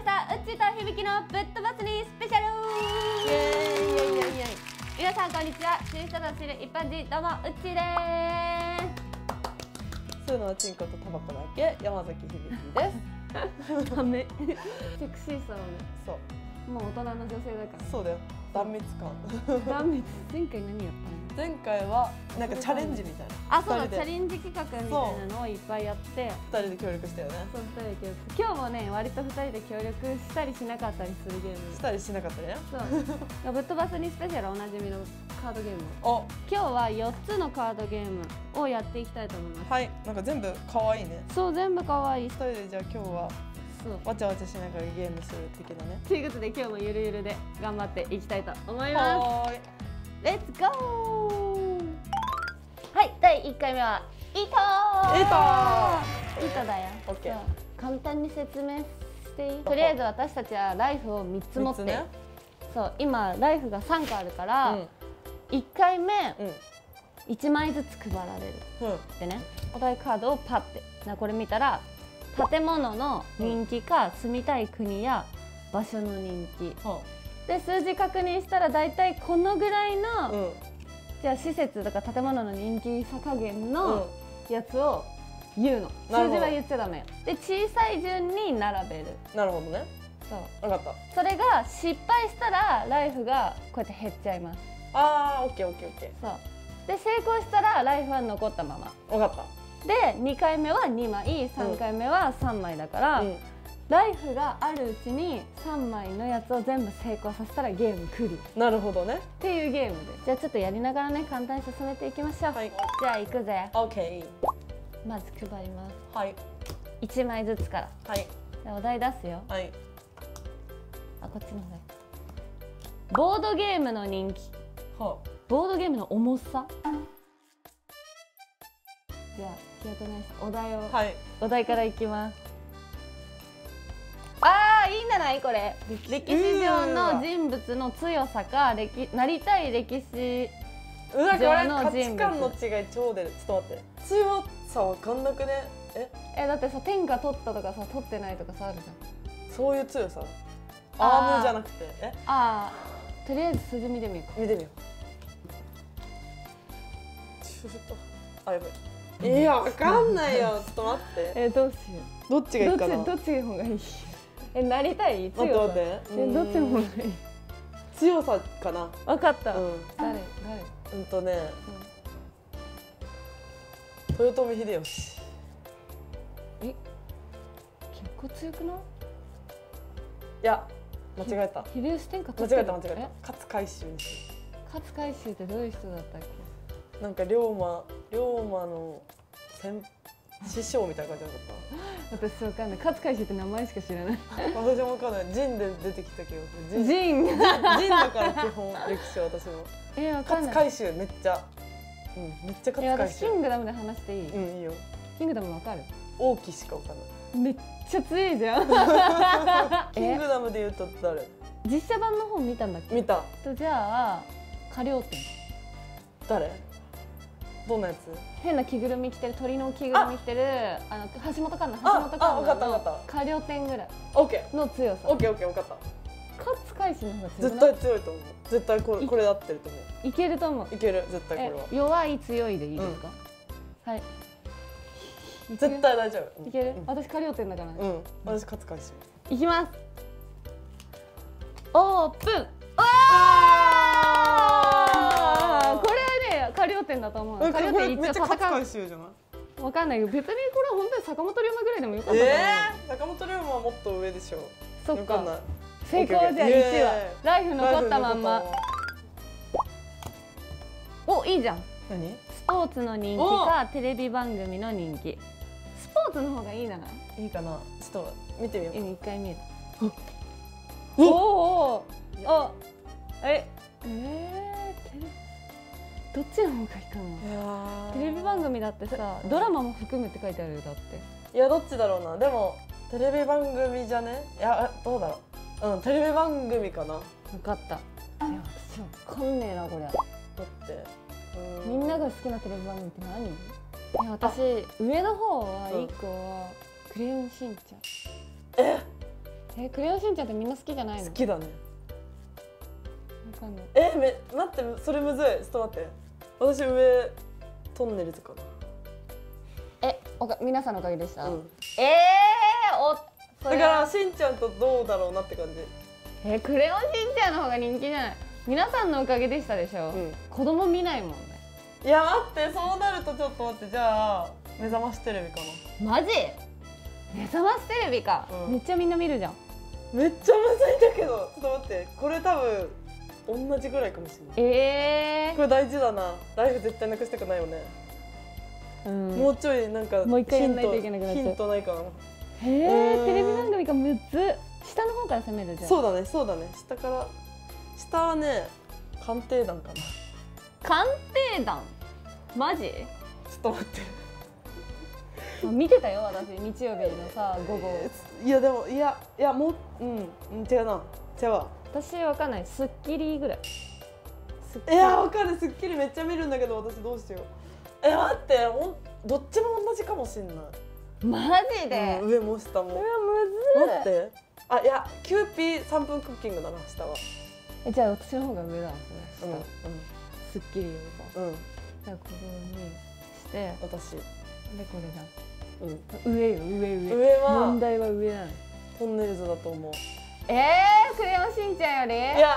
したうっちーとひびきのぶっ飛ばすにスペシャル。 イエーイイエイイエイイエイ。 皆さんこんにちは。知る人ぞ知る一般人、どうもうっちーで吸うのはチンコとタバコだけ、山崎ひびきです。 す。ダメ。セクシーさをね。 そう。 もう大人の女性だから。 そうだよ。断蜜感。 断蜜。前回何やったの？ 前回はなんかチャレンジみたいな。 あ、そうだ、チャレンジ企画みたいなのをいっぱいやって。 二人で協力したよね。 そう、二人で協力。今日もね、割と二人で協力したりしなかったりするゲーム。 したりしなかったね。 そう。ぶっ飛ばすにスペシャルおなじみのカードゲーム。 お。 今日は4つのカードゲームをやっていきたいと思います。 はい。なんか全部可愛いね。 そう、全部可愛い。 二人でじゃあ今日はわちゃわちゃしながらゲームする的なね。 ということで今日もゆるゆるで頑張っていきたいと思います。 はーい。 レッツゴー。はい、第1回目は糸だよ。 オッケー。 簡単に説明していい？とりあえず私たちはライフを3つ持って、ね、そう今ライフが3個あるから、1回目、1枚ずつ配られる、でね、お題カードをパッてこれ見たら建物の人気か、住みたい国や場所の人気、で数字確認したら大体このぐらいの、じゃあ施設とか建物の人気さ加減のやつを言うの。数字は言っちゃダメよ。で小さい順に並べる。 なるほどね。そう分かった。 それが失敗したらライフがこうやって減っちゃいます。 ああ、オッケーオッケーオッケー。 そうで成功したらライフは残ったまま。 分かった。 で2回目は2枚、3回目は3枚だから、ライフがあるうちに3枚のやつを全部成功させたらゲームクリア。 なるほどね。 っていうゲームで、じゃあちょっとやりながらね簡単に進めていきましょう。はい、じゃあいくぜ。 オッケー。 まず配ります。 はい。 1枚ずつから。 はい。 じゃあお題出すよ。 はい。 あ、こっちの方がいい。ボードゲームの人気。ボードゲームの重さ。じゃあ気を取り直してお題を、お題からいきます。ああ、いいんじゃないこれ。歴史上の人物の強さかなりたい歴史上の人物。価値観の違い超出る。ちょっと待って、強さわかんなくね。 だってさ、天下取ったとかさ取ってないとかさあるじゃん。 そういう強さ。アームじゃなくてああ、とりあえず数字見てみよう。 見てみよう。ちょっとやばい。いや、わかんないよ。ちょっと待って。 どうしよう。どっちがいいかな。どっちの方がいい？なりたい？強さ。 待って。 どっちの方がいい？ 強さかな。 わかった。誰？ 豊臣秀吉。 結構強くない？ いや、間違えた。 秀吉天下取ってる。 間違えた。勝海舟にする。 勝海舟ってどういう人だったっけ？ なんか龍馬の師匠みたいな感じじゃなかった？ 私わかんない。勝海舟って名前しか知らない。 私もわかんない。陣で出てきたけど。 陣だから基本歴史は私も。 わかんない。 勝海舟めっちゃ。めっちゃ勝海舟。 私キングダムで話していい？ いいよ。 キングダムわかる？ 王騎しかわかんない。 めっちゃ強いじゃん。 キングダムで言うと誰？ 実写版の方見たんだっけ？ 見た。 じゃあ河了貂。誰？ どんなやつ？ 変な着ぐるみ着てる、鳥の着ぐるみ着てる、橋本環奈の河了貂ぐらいの強さ。 オッケー分かった。 勝海舟の方が強い。 絶対強いと思う。絶対これで合ってると思う。 いけると思う。 いける、絶対これは。 弱い強いでいいですか？はい。 絶対大丈夫。 いける？私河了貂だから。 私勝海舟。 いきます。オープン。これはね、河了貂だと思う。河了貂一応勝海舟じゃない？ わかんないけど、別にこれは本当に坂本龍馬ぐらいでもよかったと思う。 坂本龍馬はもっと上でしょ。 そっか。成功じゃん。1はライフ残ったまんま。お、いいじゃん。 何？ スポーツの人気かテレビ番組の人気。スポーツの方がいいならいいかな。ちょっと見てみよう。 一回見る。お。どっちの方がいいかな。テレビ番組だってさ、ドラマも含むって書いてあるよ。だって。 いや、どっちだろうな。でもテレビ番組じゃね？いや、どうだろう。テレビ番組かな。 分かった。いや、私わかんねえなこれ。だってみんなが好きなテレビ番組って何？いや、私上の方は1個はクレヨンしんちゃん。 クレヨンしんちゃんってみんな好きじゃないの？ 好きだね。 わかんない。 待って、それむずい。ちょっと待って。私上トンネルズかな。 皆さんのおかげでした。だからしんちゃんとどうだろうなって感じ。 クレヨンしんちゃんの方が人気じゃない？皆さんのおかげでしたでしょ。子供見ないもんね。 いや待って、そうなるとちょっと待って、じゃあ目覚ましテレビかな。マジ？目覚ましテレビか。めっちゃみんな見るじゃん。 めっちゃむずいんだけど、ちょっと待って、これ多分同じぐらいかもしれない。これ大事だな。ライフ絶対なくしたくないよね。もうちょいなんかもう一回やんないといけなくなっちゃう。 ヒントないかな。 テレビ番組が6つ。下の方から攻めるじゃん。 そうだね。下はね、鑑定団かな。 鑑定団？マジ？ ちょっと待って。 見てたよ私、日曜日のさ午後。 いやでもいやもう違うな。違うわ。 私わかんない。スッキリぐらい。 いやわかる。スッキリめっちゃ見るんだけど、私どうしよう。待って、どっちも同じかもしんない。 マジで？ 上も下も。 うわむずい。 待って。いやキューピー3分クッキングだな、下は。 じゃあ私の方が上だ。それ下。スッキリよりさ。じゃあここにして私でこれだ。上よ上は問題は上なの。 トンネルズだと思う。 クレヨンしんちゃんより？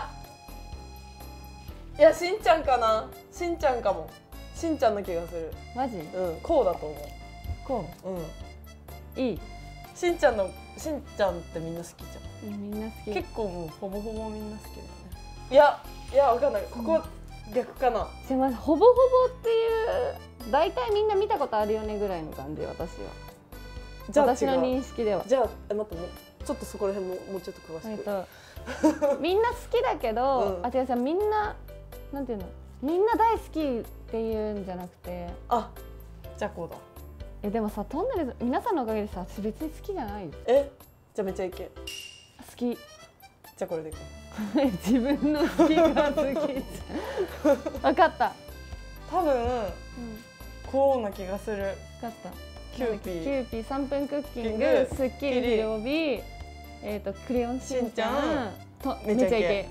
いやしんちゃんかな。しんちゃんかも。しんちゃんな気がする。 マジ？ こうだと思う。 こう？いい。 しんちゃんってみんな好きじゃん。 みんな好き。 結構もうほぼほぼみんな好きだよね。いやわかんない。ここ逆かな。 すいません。ほぼほぼっていう大体みんな見たことあるよねぐらいの感じ、私は。じゃあ私の認識では。 じゃあ待って、ちょっとそこら辺もうちょっと詳しく。 みんな好きだけど、違うさ、みんななんていうの、みんな大好きっていうんじゃなくて。 じゃあこうだ。 でもさ、トンネルズ皆さんのおかげでさ、私別に好きじゃないよ。 じゃあめっちゃいけ。 好き。 じゃあこれでいこう。自分の好きが好き。分かった。 多分こうな気がする。 分かった。 キューピー3分クッキング、スッキリひろび、クレヨンしんちゃんとめちゃイケ。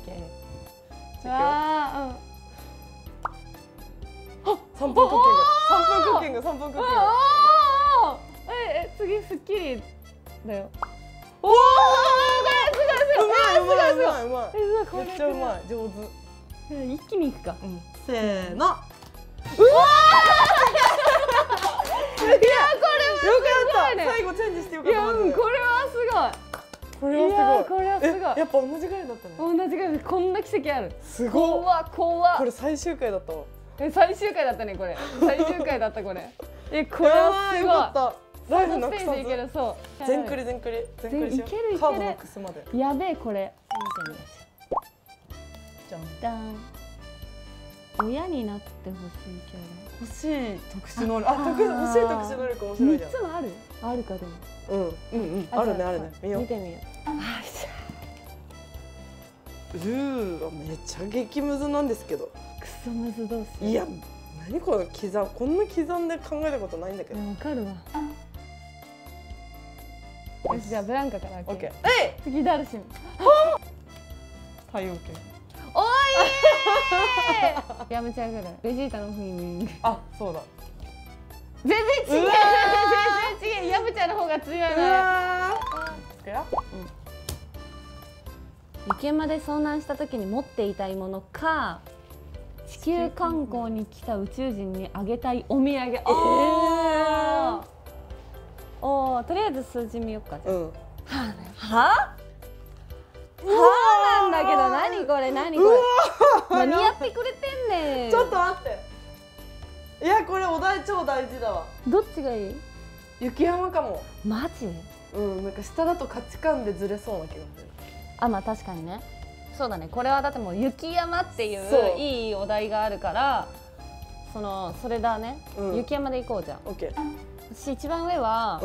3分クッキング。 次スッキリだよ。 うまい。めっちゃうまい。上手。一気にいくか。 せーの。 いや、これはすごいね。 最後チェンジしてよかった。 これはすごい。やっぱ同じぐらいだったね。 同じぐらい。こんな奇跡ある。 すごい。 怖っ。 これ最終回だったわ。 最終回だったね、これ。最終回だった、これ。これはすごい。 ライフなくさず。 いける、そう。 全クリしよう。カードなくすまで。 やべえ、これ。 じゃん。 ダン。親になってほしいキャラ。 欲しい特殊能力。欲しい特殊能力面白いじゃん。 3つもある？あるかでも。 あるね。 見てみよう。めっちゃ激ムズなんですけど。 クソムズどうする？ いや、何このこんな刻んで考えたことないんだけど。 わかるわ。よし、じゃあブランカから開ける。次ダルシム。 太陽系。 おいやめちゃうぐらい。ベジータのフィーミング。 そうだ。 全然違う。ヤブちゃんの方が強いのよ。雪山で遭難した時に持っていたいものか、地球観光に来た宇宙人にあげたいお土産。とりあえず数字見よっか。なんだけど、何これ何やってくれてんねん。 ちょっと待って。いや、これお題超大事だわ。 どっちがいい？ 雪山かも。 マジ？ なんか下だと価値観でずれそうな気がする。 まあ確かにね。そうだね。これはだってもう雪山っていういいお題があるから、それだね。雪山で行こうじゃん。私一番上は、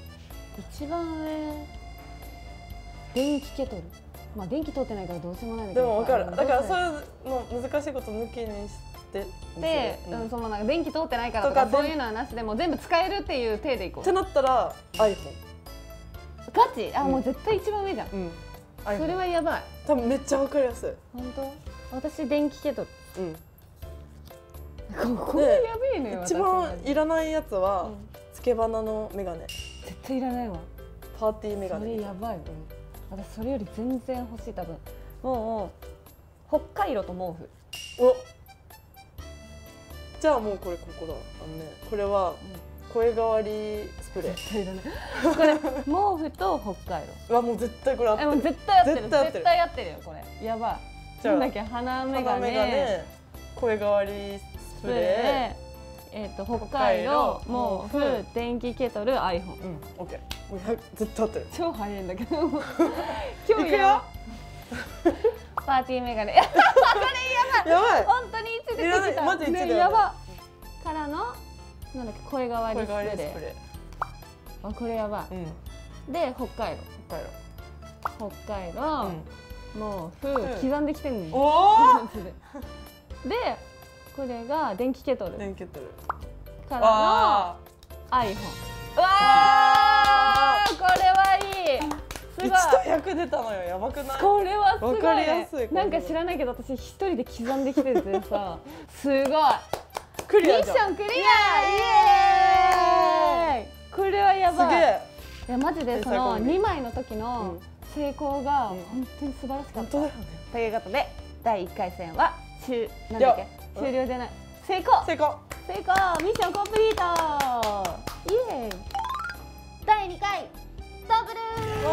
電気ケトル。まあ電気通ってないからどうしようもないんだけど。 でも分かる。だからそういうの難しいこと抜きにしてで、なんか電気通ってないからとかそういうのはなしでも全部使えるっていう体でいこう。 ってなったら iPhone。 ガチ？あ、もう絶対一番上じゃん。それはやばい。 多分めっちゃわかりやすい。 本当？私電気ケトル。これやべえのよ。 一番いらないやつはつけ花のメガネ。 絶対いらないわ。 パーティーメガネ。 それやばい。私それより全然欲しい。多分もう北海道と毛布。 お、じゃあもうこれここだ。これは声変わりスプレー。 絶対いらない。これ毛布と北海道。 うわ、もう絶対これ合ってる。 もう絶対合ってる。絶対合ってるよこれ。やばい。なんだっけ、鼻メガネ、 声変わりスプレー、北海道、毛布、電気ケトル、iPhone。 オッケー。絶対合ってる。 超早いんだけど。今日や。パーティーメガネ。これやばい。やばい。本当に1でできた。 マジ1で。 やば。からのなんだっけ、声変わりスプレー。あ、これやばい。で北海道。北海道。毛布刻んできてんの。でこれが電気ケトル。からの iPhone。うわー、これはいい。すごい。 1と100出たのよ。やばくない？ これはすごい。 わかりやすい。 なんか知らないけど私一人で刻んできててさ、すごい。 クリアじゃん。 ミッションクリア。イエーイ。これはやばい。いやマジでその2枚の時の成功が本当に素晴らしかった。ということで第1回戦はなんだっけ、終了じゃない、成功ミッションコンプリート。イエーイ。第2回ダブル。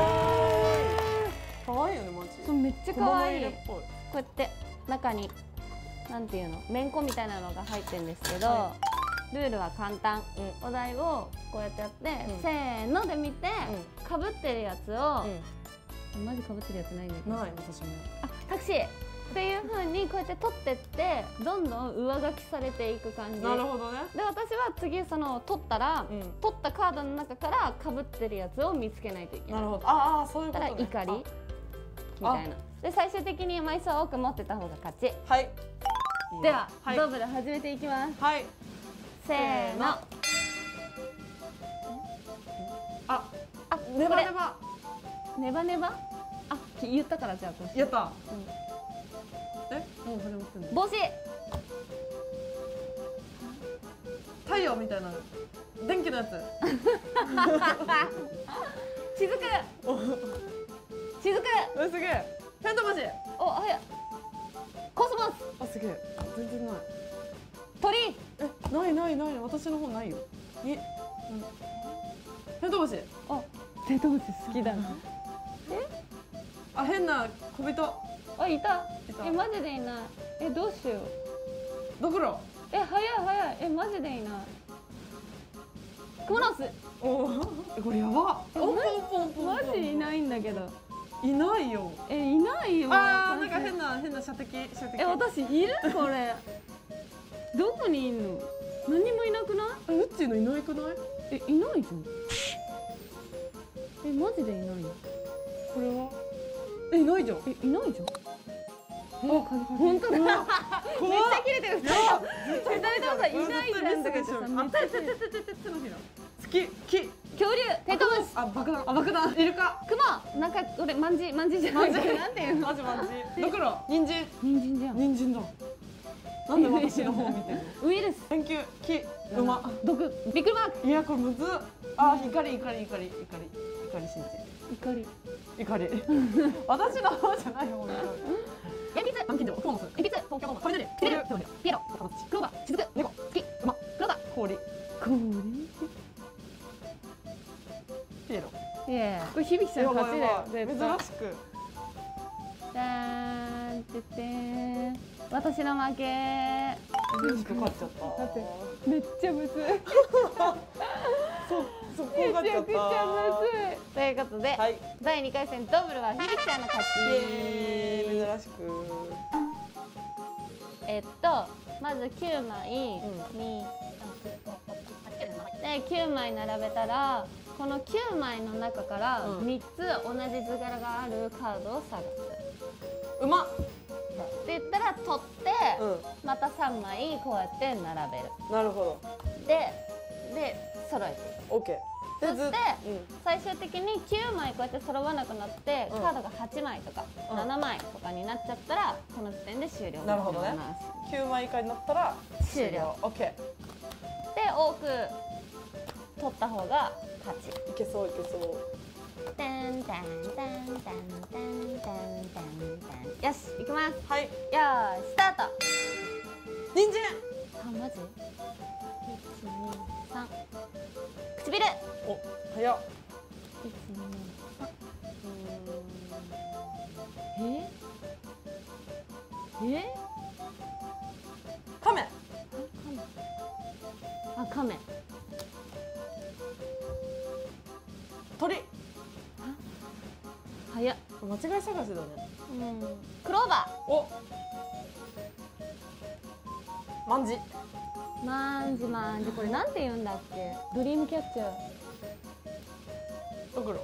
可愛いよねマジ。 そう、めっちゃ可愛い。こうやって中になんていうの、めんこみたいなのが入ってるんですけど、ルールは簡単。お題をこうやってやってせーので見てかぶってるやつを、マジかぶってるやつないんだけど。 ない、私も。 あ、タクシーっていう風にこうやって取ってってどんどん上書きされていく感じ。 なるほどね。 で私は次その取ったら、取ったカードの中からかぶってるやつを見つけないといけない。 なるほど。ああ、そういうことね。 怒りみたいな。で最終的に枚数を多く持ってた方が勝ち。 はい。 ではドブル始めていきます。 はい。 せーの。 あ、ネバネバ。 ネバネバ。あ、言ったからじゃあこう。 やった。 帽子。 太陽みたいな電気のやつ。 雫。 すげえ。ペント星。 お、早い。コスモス。 あ、すげえ。全然ない。 鳥。 ない。私の方ないよ。ペント星。 あ、ペント星好きだな。 あ、変な小人。 あ、いた。マジでいない。どうしよう。 ドクロ。 早い。マジでいない。クモの巣。 これやば。 マジいないんだけど。 いないよ。 いないよ。 あ、なんか変な射的。 私いるこれ。どこにいんの？何にもいなくない？ うっちーのいないくない？ いないじゃん。マジでいないよ。 これは？いないじゃん。 いないじゃん。本当だ。めっちゃ切れてる。二人ともさ、いないじゃんとか言ってさ、めっちゃ恐竜、テントウムシ。 あ、爆弾。イルカ。 クモ。なんか俺マンジじゃない。なんていうの？ マジ。ドクロ。人参じゃん。人参だ。なんで私の方見てるの？ ウイルス。 電球。木。馬。 毒。ビッグマーク。 いや、これむずっ。あ、怒り信じ。怒り。私の方じゃないもん。 鉛筆。鉛筆。東京ドーム。雷。ピエロ。クローバー。雫。猫。月。馬。クローバー。 氷。ピエロ。 これ響ちゃんの勝ちだよ。 珍しく。 じゃーんってて私の負け。 勝っちゃった。 だってめっちゃむずい。 そこ勝っちゃった。めちゃくちゃむずい。ということで、第2回戦ドブルは響ちゃんの勝ち。 珍しく。 まず9枚にで9枚並べたらこの9枚の中から3つ同じ図柄があるカードを探す。 馬って言ったら取ってまた3枚こうやって並べる。 なるほど。 で揃えていく。 オッケー。 そして最終的に9枚こうやって揃わなくなってカードが8枚とか7枚とかになっちゃったらその時点で終了。 なるほどね。9枚以下になったら終了。 オッケー。 で多く取った方が勝ち。 いけそういけそう。 タンタンタンタンタンタンタンタン。よし、行きます。 はい。 よーい、スタート。 人参。 あ、マジ？1、2、3。唇。 お、早っ。 1、2、3。 亀。 あ、亀。 鳥。 早っ。 間違い探しだね。 クローバー。 お。まんじ。 まんじ、これなんて言うんだっけ？ドリームキャッチャー。 ドクロ。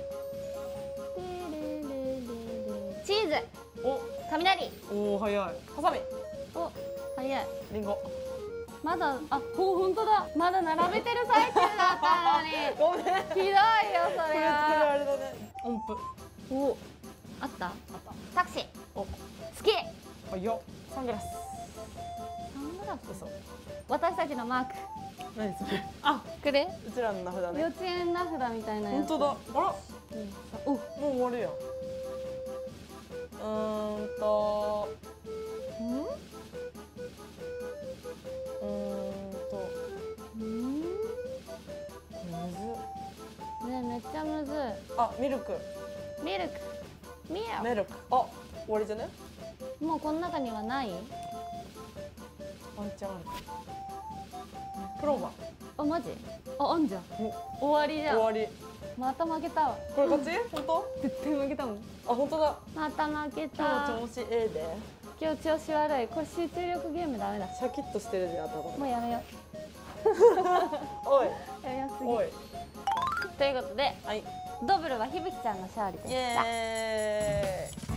チーズ。 お。 雷。 おお、早い。ハサミ。 お、早い。 リンゴ。 まだ、あ、本当だ。まだ並べてる最中だったのに。 ごめん。 ひどいよ、それは。 あれだね。音符。 お、あった？あった。タクシー。 お、 好き。 あ、よ。サングラス。 サングラス。そう。私たちのマーク。 何それ？あ、 これ？ うちらの名札ね。 幼稚園名札みたいなやつ。 本当だ。あら。 お、 もう終わるやん。 ね、めっちゃむずい。 あ、ミルク。 ミルク。 ミルク。あ、終わりじゃね？ もうこの中にはない？ ワンチャンある。クローバー。 あ、マジ？あ、あんじゃん。終わりじゃん。 終わり。 また負けたわ。 これ勝ち？本当？ 絶対負けたもん。 あ、本当だ。 また負けた。 今日調子ええで。 今日調子悪い。これ集中力ゲームダメだ。 シャキッとしてるで頭。 もうやめよう。 おい。 やめよすぎ。 おい。 ということで、 はい、 ドブルはひぶきちゃんの勝利でした。イエー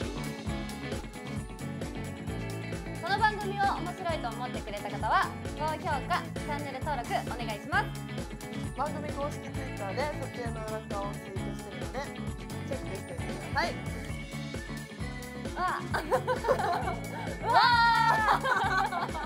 イ。この番組を面白いと思ってくれた方は高評価、チャンネル登録お願いします。 番組公式 Twitter で撮影の裏側をツイートしてるのでチェックしてください。 わあ。わあ。